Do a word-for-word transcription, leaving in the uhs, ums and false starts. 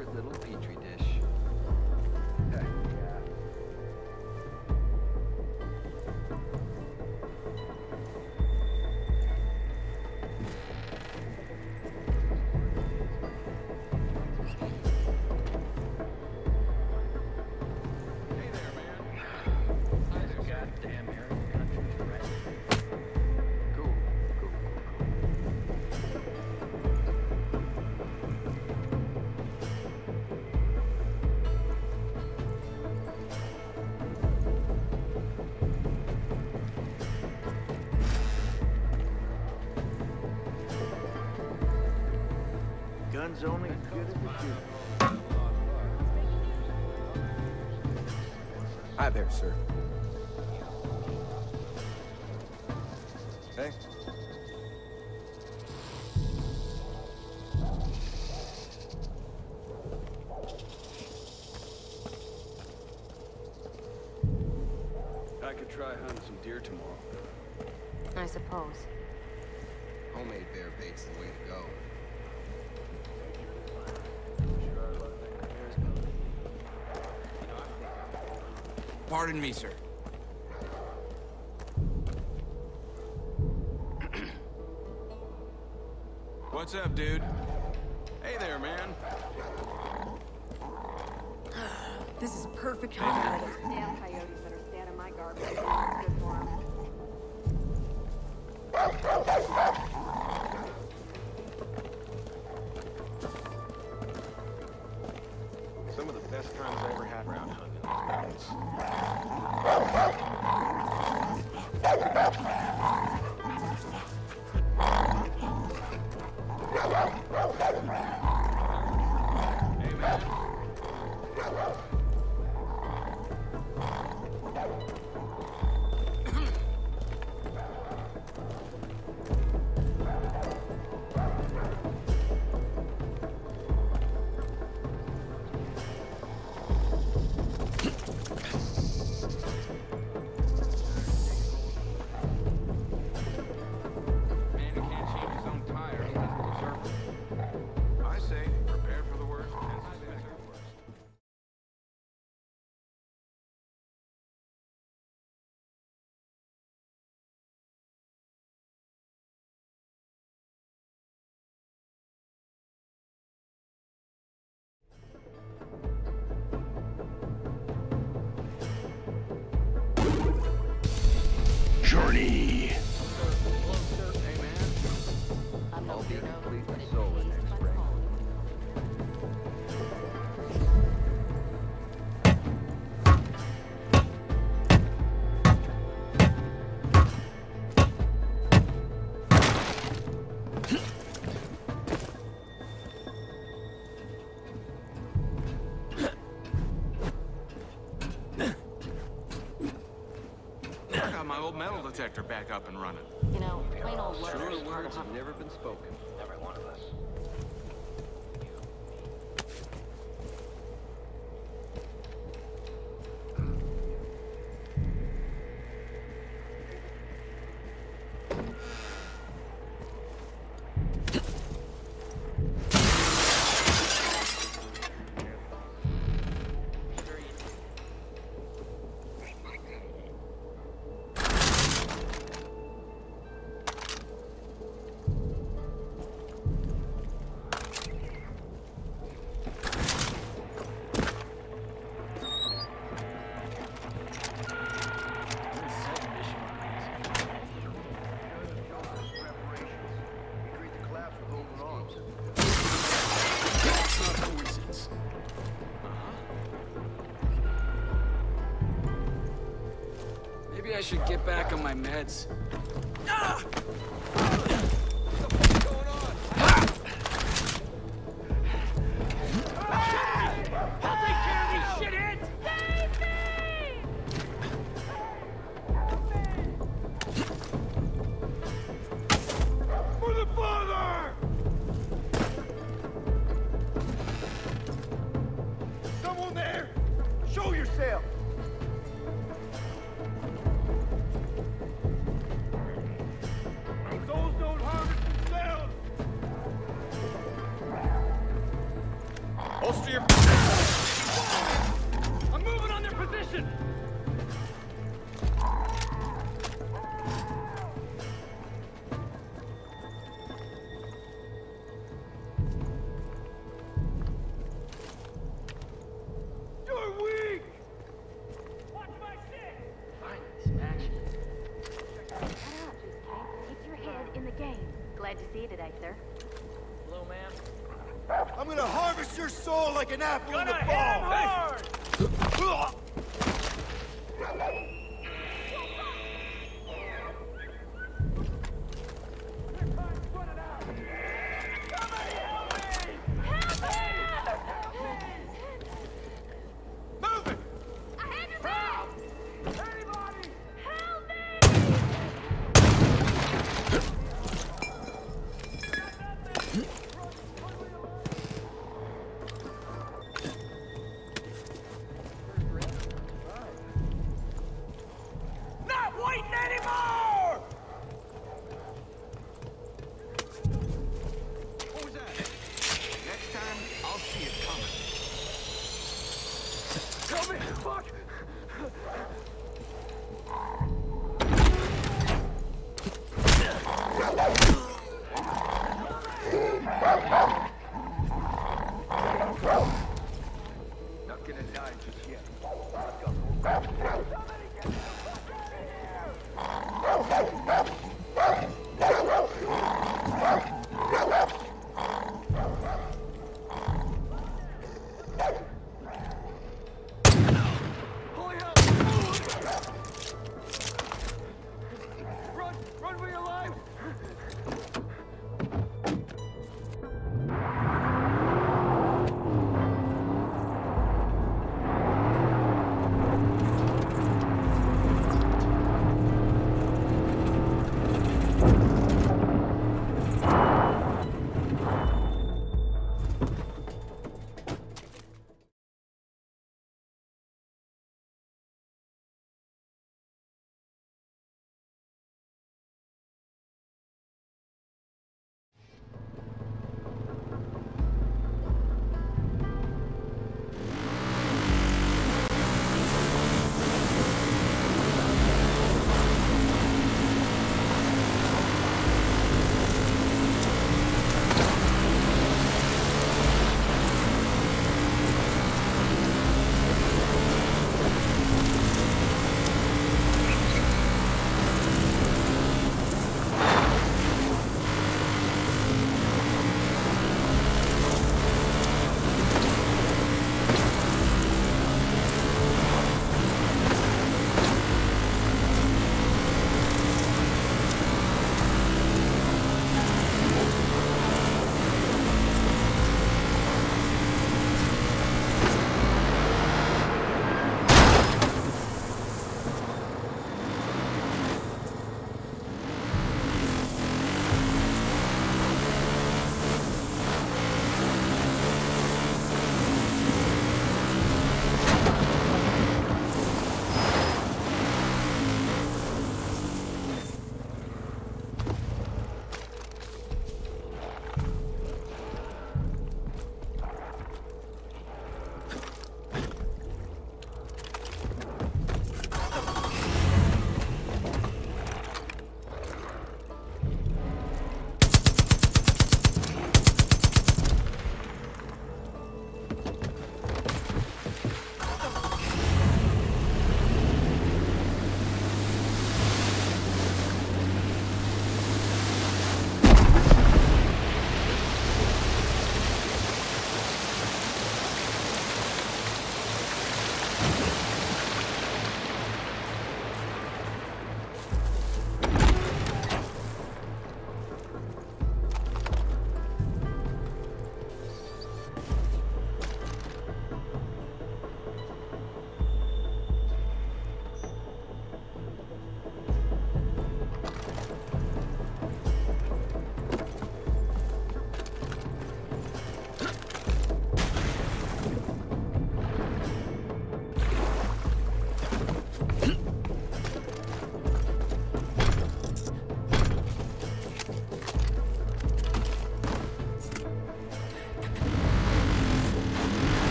favorite little petri dish. Heck yeah. Guns only as good as the shoot. Hi there, sir. Hey. I could try hunting some deer tomorrow. I suppose. Homemade bear bait's the way to go. Pardon me, sir. What's up, dude? Hey there, man. This is perfect hunting weather. Damn coyotes better stay out of my garbage. Good for 'em. Some of the best times I ever had around hunting. Hey, man. Man who can't change his own tires doesn't deserve it. I say, prepare for the worst and expect the worst. Journey. Hey, man. I'll be completely solar next spring. I got my old metal detector back up and running. You know, plain old leather Truer is hard words to have hunt. never been spoken. Every one of us. Maybe I should get back on my meds. Someone there! Show yourself! Holster your... I'm moving on their position! You're weak! Watch my six! Finally, some action. Shut up, Cheesecake. Keep your head in the game. Glad to see you today, sir. Hello, ma'am. I'm gonna harvest your soul like an apple in Gonna the hit him ball! hard!